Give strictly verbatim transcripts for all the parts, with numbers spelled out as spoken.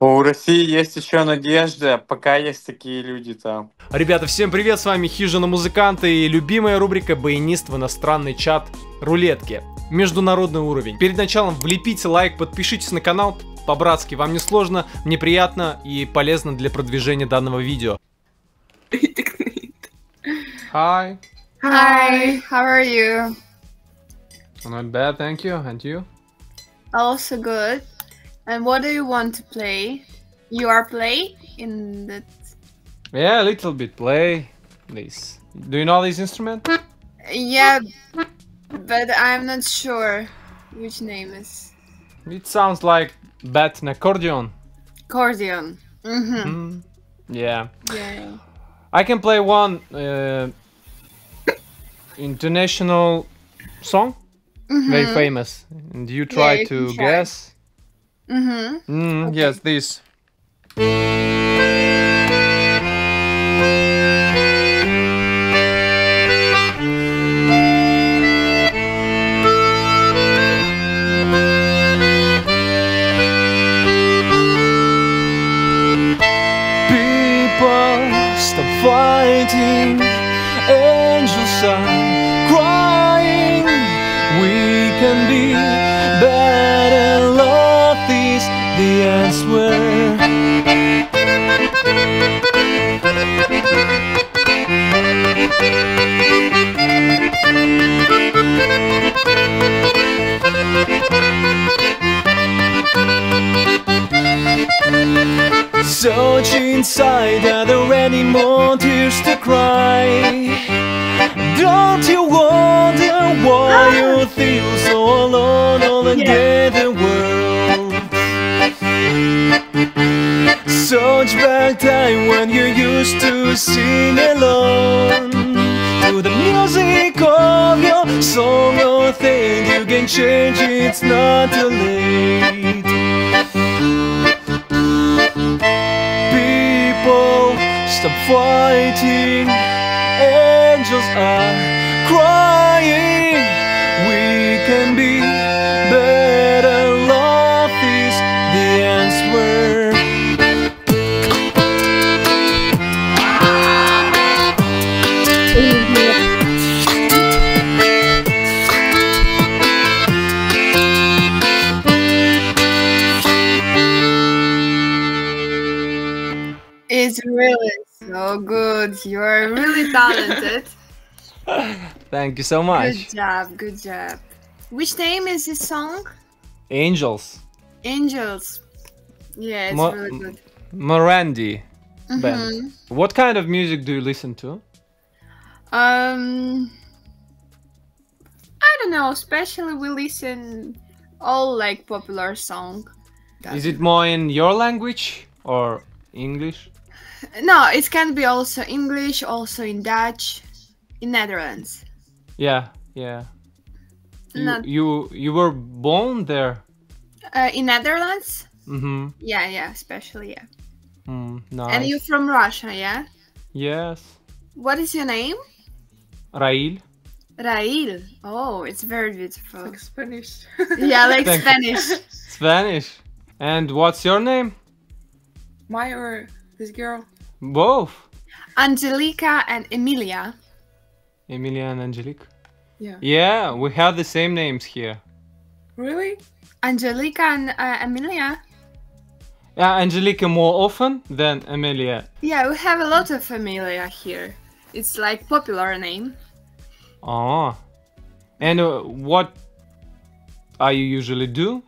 У России есть еще надежда, пока есть такие люди там. Ребята, всем привет, с вами Хижина Музыканта и любимая рубрика «Баянист в иностранный чат рулетки». Международный уровень. Перед началом влепите лайк, подпишитесь на канал, по-братски, вам не сложно, мне приятно и полезно для продвижения данного видео. Hi. Hi, how are you? Not bad, thank you. And you? Also good. And what do you want to play? You are play in the... Yeah, a little bit play this. Do you know this instrument? Yeah, but I'm not sure which name is. It sounds like bat and accordion. Accordion. Mm-hmm. Mm, yeah. Yeah. I can play one uh, international song, Mm-hmm. very famous, and you try you to can try. guess. Mm-hmm. Mm, Okay. Yes, this. People stop fighting, angels are crying. We can be better, love is the answer. Search inside, are there any more tears to cry? Don't you wonder why you feel so alone all against the world? Search back time when you used to sing alone to the music of your song. Oh, think you can change, it's not too late. People stop fighting, angels are crying. We can be better, love is the answer. It's really so good. You're really talented. Thank you so Good much. job, good job. Which name is this song? Angels, Angels. Yeah, it's Mo- really good. Morandi band. Mhm. What kind of music do you listen to? Um, I don't know. Especially we listen all like popular song. Is it more in your language or English? No, it can be also English, also in Dutch, in Netherlands. Yeah, yeah. You Not you, you were born there. uh, in Netherlands. Mm-hmm. Yeah, yeah, especially yeah. Mm, And nice. you're from Russia, yeah? Yes. What is your name? Rail. Rail. Oh, it's very beautiful. Like Spanish. Yeah, like Thank- Spanish. Spanish. And what's your name? My or this girl? Both. Angelica and Emilia. Emilia and Angelique. Yeah. Yeah, we have the same names here. Really? Angelica and uh, Emilia. Yeah, Angelique more often than Emilia. Yeah, we have a lot of Emilia here. It's like popular name. Oh. And uh, what are you usually do?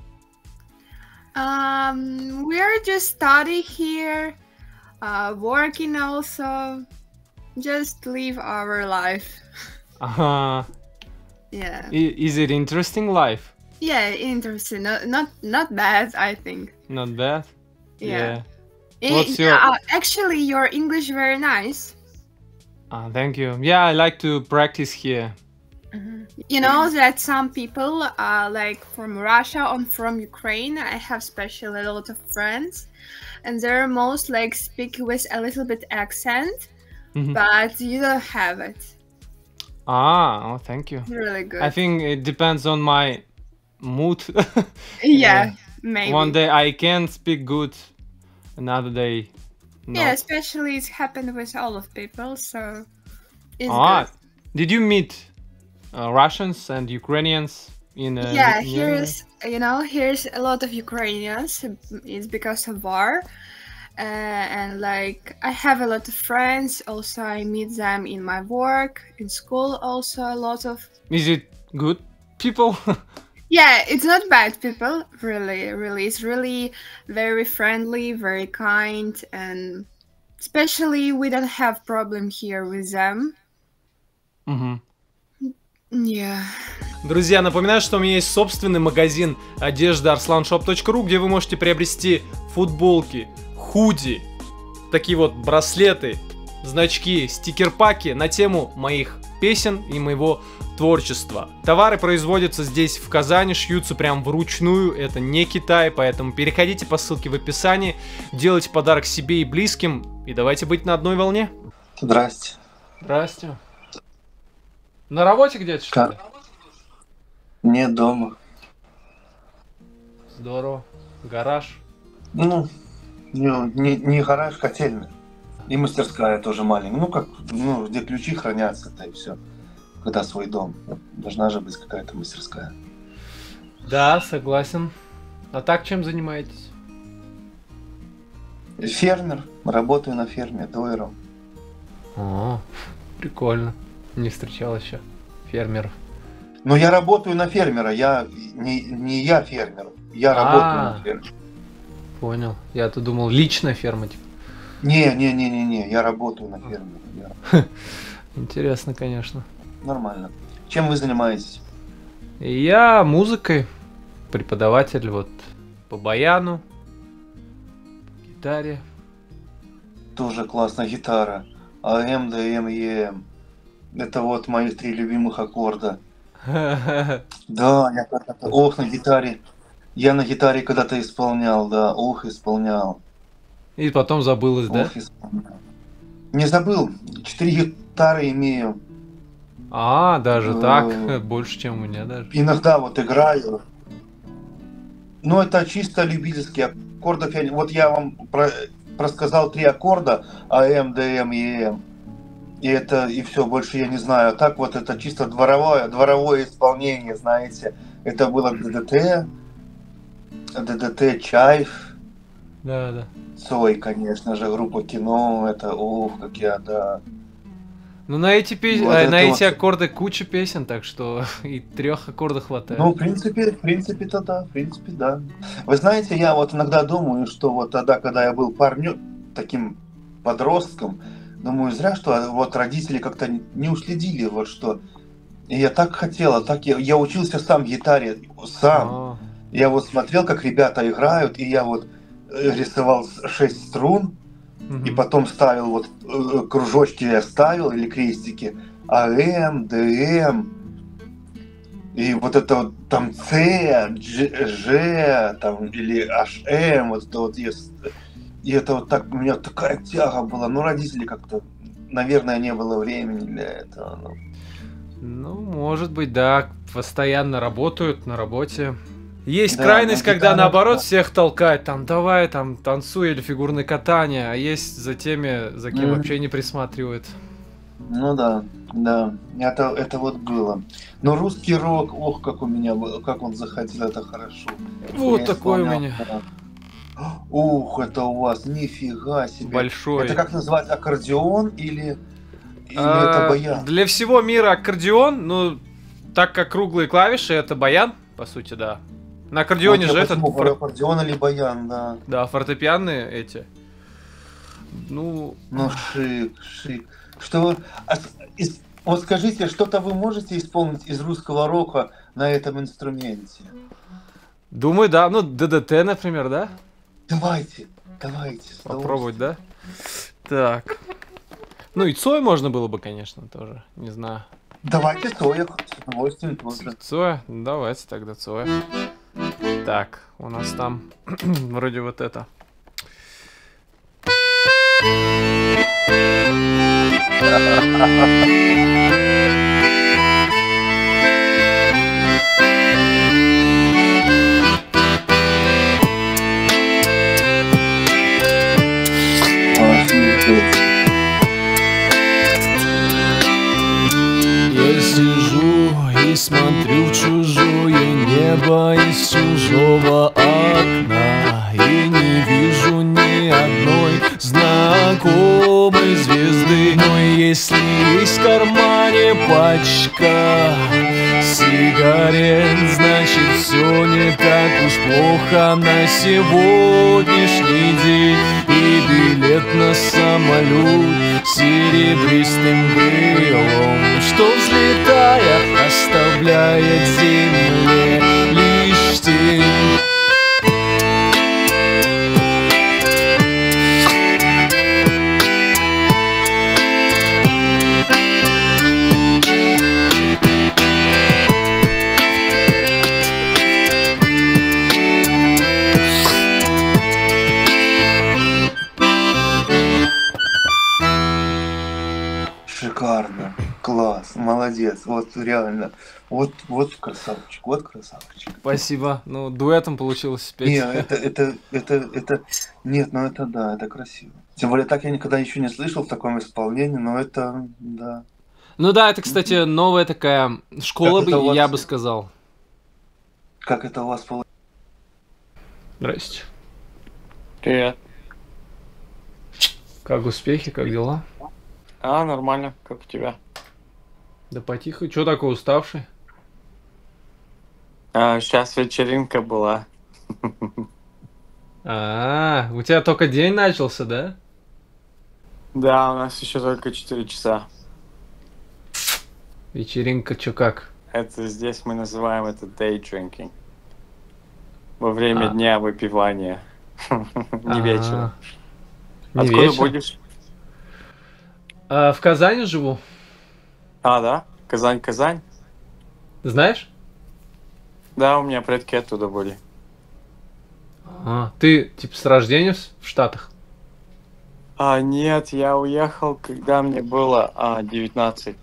Um, we are just study here, uh, working also, just live our life. Uh, Yeah, is it interesting life? yeah, interesting. Not not not bad, I think. Not bad. Yeah. Eh, What's yeah, your- uh, actually, your English very nice. Ah, thank you. Yeah, I like to practice here. You know that some people, uh, like from Russia or from Ukraine, I have especially a lot of friends, and they're most like speak with a little bit accent, Mhm. but you don't have it. Ah, oh, thank you. It's really good. I think it depends on my mood. yeah, maybe. One day I can speak good another day. No. Yeah, especially it's happened with all of people, so it's Ah, good. did you meet uh, Russians and Ukrainians in? Uh, Yeah, in- here's you know here's a lot of Ukrainians. It's because of war, uh, and like I have a lot of friends. Also, I meet them in my work, in school. Also, a lot of Is it good people? yeah. It's not bad people, really, really. It's really very friendly, very kind, and especially we don't have problem here with them. Мгм. Yeah. Друзья, напоминаю, что у меня есть собственный магазин одежды arslan shop точка ru, где вы можете приобрести футболки, худи, такие вот браслеты, значки, стикер-паки на тему моих песен и моего творчества. Товары производятся здесь, в Казани, шьются прям вручную, это не Китай, поэтому переходите по ссылке в описании, делайте подарок себе и близким, и давайте быть на одной волне. Здрасте. Здрасте. На работе где-то, что ли? Как? Нет, дома. Здорово. Гараж. Ну, не, не, не гараж, котельная. И мастерская тоже маленькая. Ну, как, ну, где ключи хранятся-то и все. Когда свой дом. Должна же быть какая-то мастерская. Да, согласен. А так чем занимаетесь? Фермер. Работаю на ферме, дойером. О, прикольно. Не встречал еще фермеров. Но я работаю на фермера. Я не, не я фермер. Я работаю А. на фермера. Понял. Я-то думал, личная ферма, типа. Не, не, не, не, не. Я работаю на фермера. Я- Интересно, конечно. Нормально. Чем вы занимаетесь? И я музыкой, преподаватель вот по баяну, по гитаре. Тоже классная гитара. АМ, ДМ, ЕМ. Это вот моих три любимых аккорда. Да, я когда-то... Ох, на гитаре. Я на гитаре когда-то исполнял, да. Ох, исполнял. И потом забылось, да? Ох, исполнял. Не забыл. Четыре гитары имею. А, даже Э. так? Больше, чем у меня даже. Иногда вот играю. Но это чисто любительские аккордов. Я- Вот я вам про- рассказал три аккорда. АМ, ДМ, ЕМ. И это, и все, больше я не знаю. А так вот это чисто дворовое, дворовое исполнение, знаете. Это было ДДТ, ДДТ, Чайф, Да, да. Цой, конечно же, группа Кино. Это, ух, как я, да. Ну на эти, пес- Вот э, это на эти вот. аккорды куча песен, так что и трех аккордов хватает. Ну, в принципе, в принципе-то да, в принципе, да. Вы знаете, я вот иногда думаю, что вот тогда, когда я был парнем, таким подростком, думаю, зря, что вот родители как-то не уследили, вот что. И я так хотела, так я, я учился сам гитаре, сам. А, Я вот смотрел, как ребята играют, и я вот э, рисовал шесть струн, мгм. и потом ставил вот э, кружочки я ставил или крестики, АМ, ДМ, и вот это вот там С, Дж, Ж, там или HM, вот это вот есть. И это вот так, у меня такая тяга была, но родители как-то, наверное, не было времени для этого. ну. Ну, может быть, да, постоянно работают на работе. Есть Да, крайность, на когда гитарах, наоборот да. всех толкает, там, давай, там, танцуй или фигурное катание, а есть за теми, за кем Мгм. вообще не присматривают. Ну да, да, это, это вот было. Но русский рок, ох, как у меня был, как он заходил, это хорошо. Вот Я такой у исполнял, меня. да. Ух, это у вас, нифига себе. Большой. Это как назвать, аккордеон или, или А, это баян? Для всего мира аккордеон, ну, так как круглые клавиши, это баян, по сути, да. На аккордеоне Вот же я этот, почему фор- говорю, аккордеон или баян, да. да, фортепианные эти. Ну, Ну, шик, шик. Что, а с- из- вот скажите, что-то вы можете исполнить из русского рока на этом инструменте? думаю, да, ну, ДДТ, например, да? Давайте, давайте. с Попробовать, да? Так. Ну и Цой можно было бы, конечно, тоже. Не знаю. Давайте Цоя, с удовольствием тоже. Цоя? Ну, давайте тогда Цоя. Так, у нас там вроде вот это. смотрю в чужое небо из чужого окна и не вижу ни одной знакомой звезды. Но если есть в кармане пачка сигарет, значит все не так уж плохо на сегодняшний день. И билет на самолет серебристым крылом, что взлетая оставляет земле лишь тень. Шикарно, класс, молодец, вот реально, вот, вот красавчик, вот красавчик. Спасибо. Ну, дуэтом получилось спеть. Не, это, это, это, это, нет, ну это да, это красиво. Тем более так я никогда еще не слышал в таком исполнении, но это, да. Ну да, это, кстати, новая такая школа, Как это бы, у вас- я бы сказал. Как это у вас получилось? Здрасте. Привет. Как успехи, как дела? А, нормально, как у тебя? Да потихо. Чё такой уставший? А, сейчас вечеринка была. А, у тебя только день начался, да? Да, у нас еще только четыре часа. Вечеринка чё как? Это здесь мы называем это day drinking. Во время А. дня выпивания. Не А, вечером. не Откуда вечером? будешь? А, в Казани живу. А, да? Казань, Казань? Знаешь? Да, у меня предки оттуда были. А, ты, типа, с рождения в в Штатах? А, нет, я уехал, когда мне было а, девятнадцать.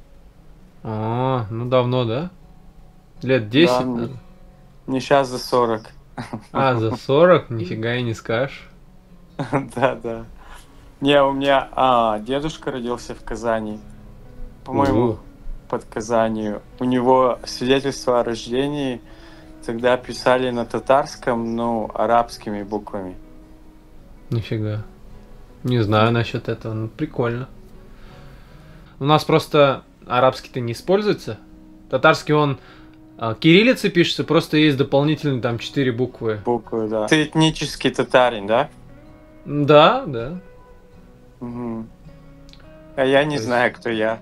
А, ну давно, да? Лет десять, Да, наверное. Не сейчас за сорок. А, за сорок? Нифига и не скажешь. Да, да. Не, у меня а, дедушка родился в Казани. По-моему, О. под Казанью. У него свидетельство о рождении тогда писали на татарском, ну, арабскими буквами. Нифига. Не знаю насчет этого, ну прикольно. У нас просто арабский-то не используется. Татарский он а, кириллицей пишется, просто есть дополнительные там четыре буквы. Буквы, да. Ты этнический татарин, да? Да, да. Мгм. А я не То есть- знаю, кто я.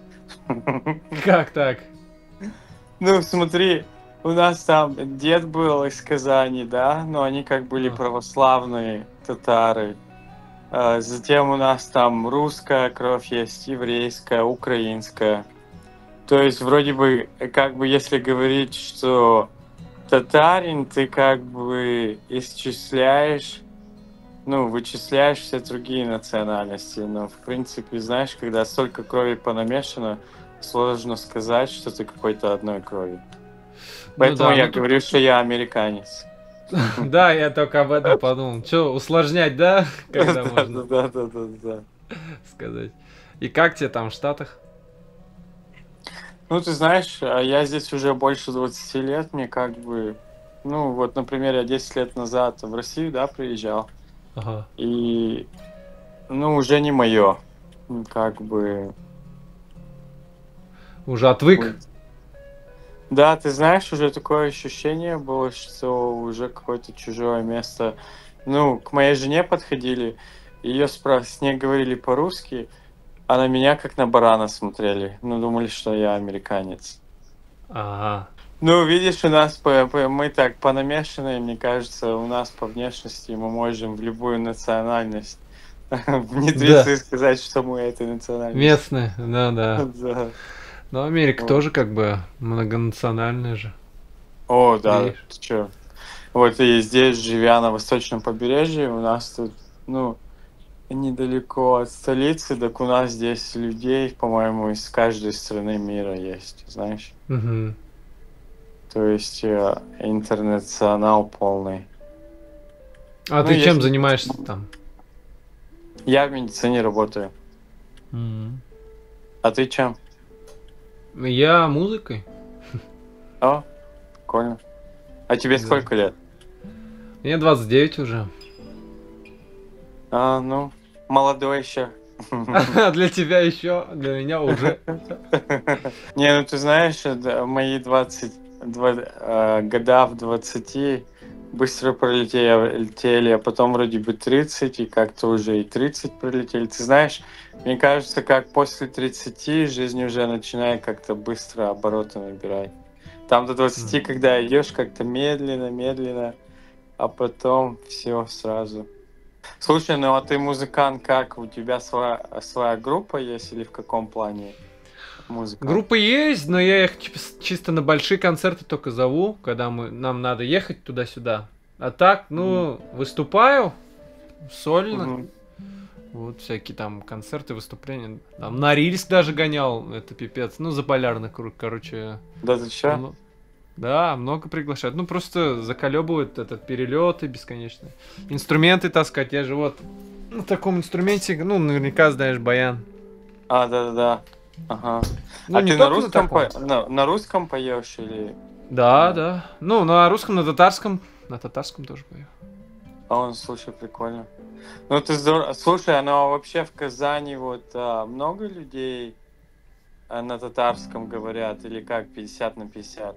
Как так? Ну, смотри, у нас там дед был из Казани, да, но они как были А. православные татары. А, Затем у нас там русская кровь есть, еврейская, украинская. То есть вроде бы, э, как бы если говорить, что татарин, ты как бы исчисляешь, ну, вычисляешь все другие национальности. Но, в принципе, знаешь, когда столько крови понамешано, сложно сказать, что ты какой-то одной крови. Поэтому да, я ну тут- говорю, что я американец. Да, я только об этом подумал. Че, усложнять, да? Когда Да, можно да, да, да, да. сказать. И как тебе там в Штатах? Ну, ты знаешь, а я здесь уже больше двадцати лет, мне как бы... Ну, вот, например, я десять лет назад в Россию, да, приезжал. Ага. И, ну, уже не мое. Как бы... Уже отвык? Да, ты знаешь, уже такое ощущение было, что уже какое-то чужое место. Ну, к моей жене подходили, ее спра... с ней говорили по-русски, а на меня как на барана смотрели. Ну, думали, что я американец. Ага. Ну, видишь, у нас по, по- мы так понамешанные, мне кажется, у нас по внешности мы можем в любую национальность внедриться Да. и сказать, что мы этой национальности. Местные, да-да. Да. Но Америка Вот. тоже как бы многонациональная же. О, да, Видишь? ты чё? Вот и здесь, живя на восточном побережье, у нас тут, ну, недалеко от столицы, так у нас здесь людей, по-моему, из каждой страны мира есть, знаешь? Мгм. То есть э, интернационал полный. А Ну, ты чем если- занимаешься там? Я в медицине работаю. Мгм. А ты чем? Я музыкой. О, прикольно. А тебе Да. сколько лет? Мне двадцать девять уже. А, ну, молодой еще. Для тебя еще, для меня уже. Не, ну ты знаешь, это мои двадцать два, э, года в двадцати быстро пролетели, летели, а потом вроде бы тридцать, и как-то уже и тридцать пролетели. Ты знаешь, мне кажется, как после тридцати жизнь уже начинает как-то быстро обороты набирать. Там до двадцати, Мгм. когда идешь как-то медленно, медленно, а потом все сразу. Слушай, ну а ты музыкант как? У тебя своя, своя группа есть или в каком плане музыка? Группа есть, но я их чис- чисто на большие концерты только зову, когда мы, нам надо ехать туда-сюда. А так, ну, выступаю сольно. Мгм. Вот всякие там концерты, выступления. Там на Рильск даже гонял, это пипец. Ну, за полярный круг, короче. Да ты чё? мно- Да, много приглашают. Ну, просто заколебывают этот перелеты бесконечные. Инструменты таскать. Я же вот на таком инструменте, ну, наверняка знаешь, баян. А, да-да-да. Ага. Ну, а не ты на только на русском, таком. по- на, на русском поешь или... Да, да. Ну, на русском, на татарском. На татарском тоже пою. А он, слушай, прикольно. Ну ты здорово. Слушай, а ну а вообще в Казани вот а, много людей а, на татарском говорят или как пятьдесят на пятьдесят?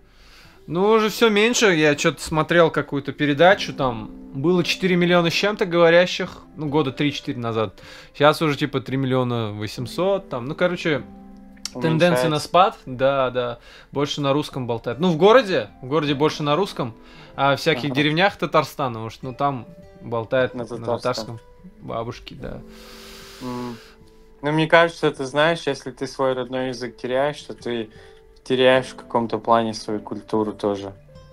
Ну, уже все меньше. Я что-то смотрел какую-то передачу, там было четыре миллиона с чем-то говорящих, ну, года три-четыре назад. Сейчас уже типа три миллиона восемьсот, там, ну, короче, тенденция на Уменьшается. спад, да, да, больше на русском болтают. Ну, в городе, в городе больше на русском, а в всяких Ага. деревнях Татарстана, может, ну, там болтают На на татарском. татарском бабушки, да. М. Ну, мне кажется, ты знаешь, если ты свой родной язык теряешь, то ты теряешь в каком-то плане свою культуру тоже.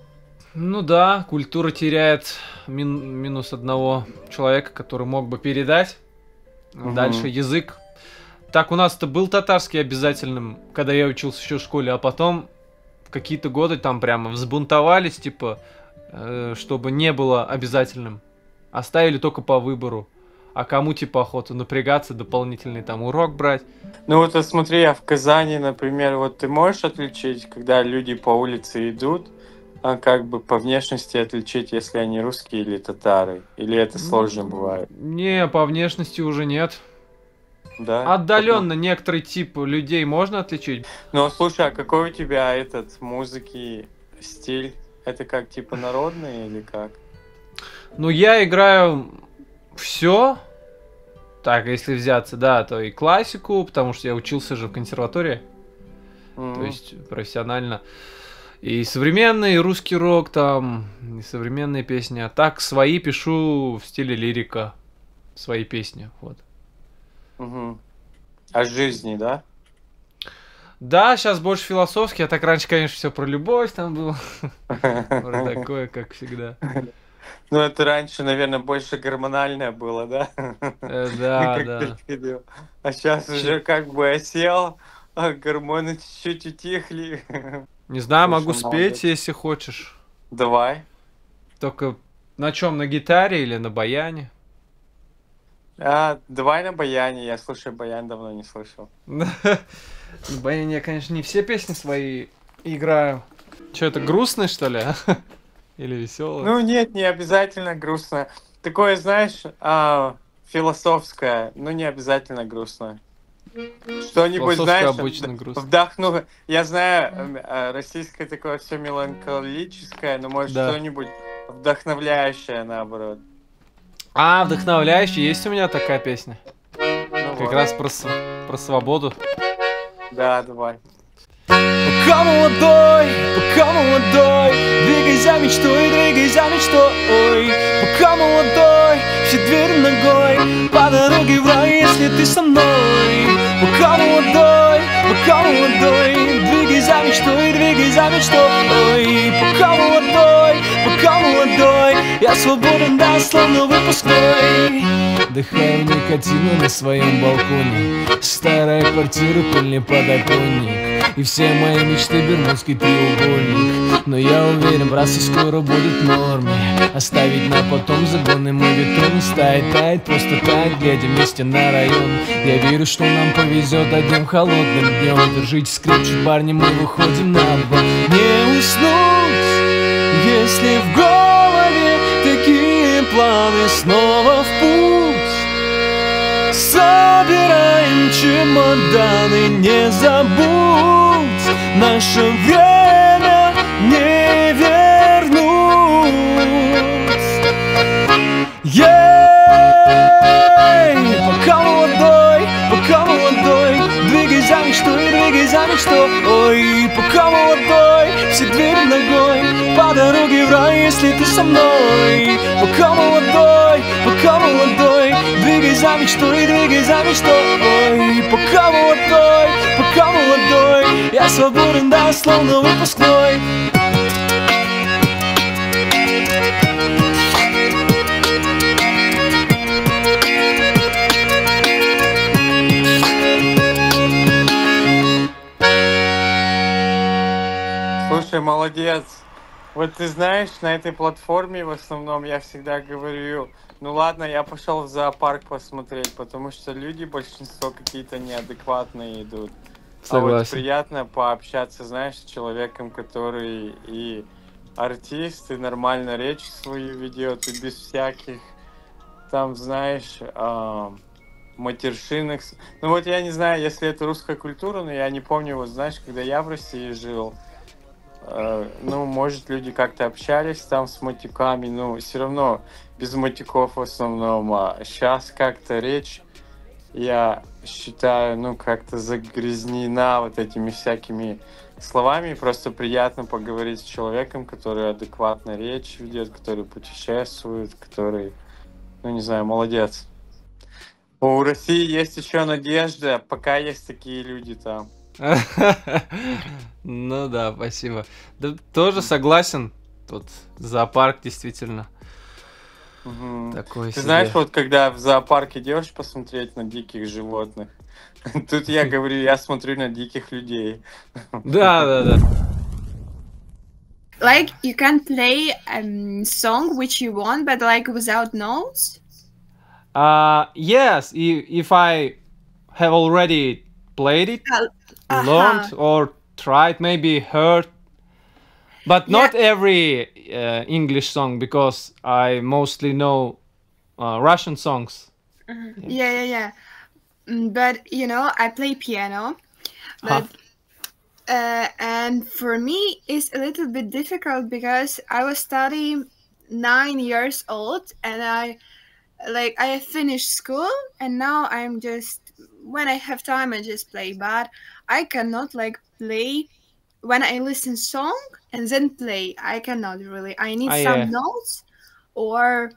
Ну да, культура теряет мин- минус одного человека, который мог бы передать. Мгм. Дальше язык. Так, у нас-то был татарский обязательным, когда я учился еще в школе, а потом в какие-то годы там прямо взбунтовались, типа, э, чтобы не было обязательным. Оставили только по выбору. А кому, типа, охота напрягаться, дополнительный там урок брать? Ну вот а смотри, а в Казани, например, вот ты можешь отличить, когда люди по улице идут, а как бы по внешности отличить, если они русские или татары? Или это сложно бывает? Не, по внешности уже нет. Да? Отдаленно некоторый тип людей можно отличить. Ну, слушай, а какой у тебя этот музыки стиль? Это как типа народный или как? Ну, я играю все. Так, если взяться, да, то и классику, потому что я учился же в консерватории, М. то есть профессионально. И современный, и русский рок там, и современные песни. А так свои пишу в стиле лирика. Свои песни, вот. Мгм. О жизни, да? Да, сейчас больше философски, а так раньше, конечно, все про любовь там было. Про такое, как всегда. Ну, это раньше, наверное, больше гормональное было, да? Э, Да, Как да. ты видел. А сейчас Чё- уже как бы осел, а гормоны чуть-чуть утихли. Не знаю, Слушай, могу спеть, молодец. если хочешь. Давай. Только на чем, на гитаре или на баяне? А, давай на баяне. Я слушаю баян, давно не слышал. На баяне я, конечно, не все песни свои играю. Че, это грустно, что ли? Или веселое? Ну, нет, не обязательно грустно. Такое, знаешь, а, философское, но не обязательно грустно. Что-нибудь, Философское знаешь, обычно вд- грустно. вдохну. Я знаю, эм, э, российское такое все меланхолическое, но может Да. что-нибудь вдохновляющее, наоборот. А, вдохновляющий, есть у меня такая песня. Ну Как вот. раз про, с- про свободу. Да, давай. Пока молодой, пока молодой, двигай за мечтой, двигай за мечтой. Пока молодой, все двери ногой, по дороге в рай, если ты со мной. Пока молодой, пока молодой, двигай за мечтой, двигай за мечтой. Пока молодой, пока молодой, я свободен, да, словно выпускной. Дыхаю никотина на своем балконе, старая квартира, пыльный подоконник. И все мои мечты бермудский треугольник. Но я уверен, братцы, скоро будет в норме. Оставить на потом загоны мавитон. Стоит, тает, просто тает, глядя вместе на район. Я верю, что нам повезет одним холодным днем. Держитесь крепче, парни, мы выходим на обгон. Не уснуть, если в голове такие планы. Снова в путь собираем чемоданы. Не забудь, наше время не вернуть. Ей, пока молодой, пока молодой, двигай за мечтой, двигай за мечтой. Ой, пока молодой, все двери ногой, по дороге в рай, если ты со мной. Пока молодой, пока молодой, двигай за мечтой, двигай за мечтой. Ой, пока молодой, пока молодой, я свободен, да, словно выпускной. Слушай, молодец. Вот ты знаешь, на этой платформе в основном я всегда говорю, ну ладно, я пошел в зоопарк посмотреть, потому что люди, большинство какие-то неадекватные идут. Согласен. А вот приятно пообщаться, знаешь, с человеком, который и артист, и нормально речь свою ведет, и без всяких, там, знаешь, а, матершинных. Ну вот я не знаю, если это русская культура, но я не помню, вот знаешь, когда я в России жил, ну, может, люди как-то общались там с матюками, но все равно без матюков в основном. А сейчас как-то речь, я считаю, ну, как-то загрязнена вот этими всякими словами. Просто приятно поговорить с человеком, который адекватно речь ведет, который путешествует, который, ну, не знаю, молодец. У России есть еще надежда, пока есть такие люди там. Ну да, спасибо. Да, тоже согласен. Тут зоопарк действительно Угу. такой Ты себе. знаешь, вот когда в зоопарк идешь посмотреть на диких животных, тут я говорю, я смотрю на диких людей. Да, да, да. Like you can play a um, song which you want, but like without notes. Uh, yes, if, if I have already played it, Uh, learned uh-huh. or tried, maybe heard, but not every uh, English song, because I mostly know uh, Russian songs. Yeah, yeah, yeah. Mm, But you know, I play piano, but uh, and for me it's a little bit difficult because I was studying nine years old and I like I finished school and now I'm just when I have time I just play, but I cannot like play when I listen song and then play. I cannot really. I need Ah, some yeah. notes or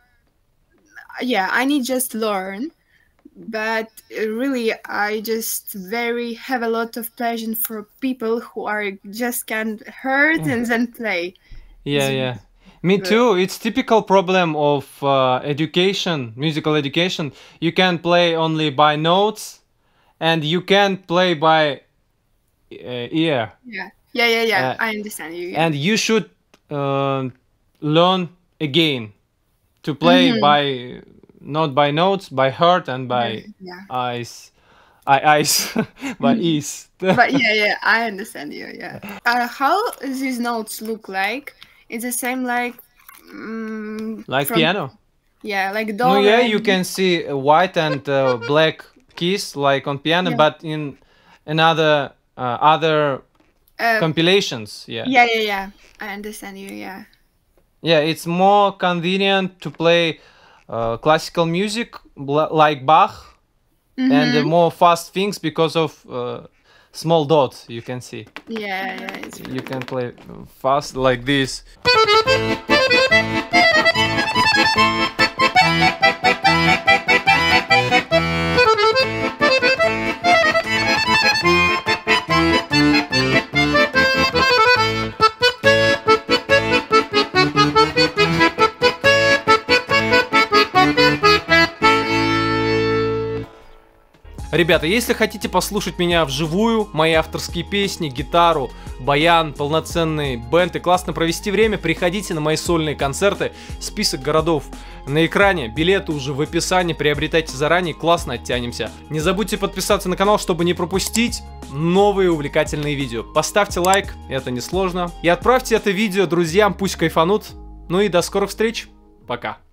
yeah, I need just learn. But uh, really, I just very have a lot of pleasure for people who are just can heard and then play. Yeah, It's yeah. Me good. too. It's typical problem of uh, education, musical education. You can play only by notes, and you can't play by uh, ear. Yeah, yeah, yeah, yeah. Uh, I understand you. Yeah. And you should uh, learn again to play Mhm. by not by notes, by heart and by yeah. eyes. I eyes by ears. But yeah, yeah, I understand you. Yeah. Uh, how these notes look like? It's the same like. Mm, Like from- piano. Yeah, like do. No, yeah, re, you mi. can see uh, white and uh, black keys like on piano, Yeah. but in another uh, other Uh, compilations. Yeah. yeah, yeah, yeah. I understand you. Yeah. Yeah, it's more convenient to play uh, classical music bl- like Bach and uh, Mhm. more fast things because of uh, small dots you can see. Yeah, yeah. It's You can play fast like this. Ребята, если хотите послушать меня вживую, мои авторские песни, гитару, баян, полноценный бэнд и классно провести время, приходите на мои сольные концерты. Список городов на экране, билеты уже в описании, приобретайте заранее, классно оттянемся. Не забудьте подписаться на канал, чтобы не пропустить новые увлекательные видео. Поставьте лайк, это несложно. И отправьте это видео друзьям, пусть кайфанут. Ну и до скорых встреч, пока.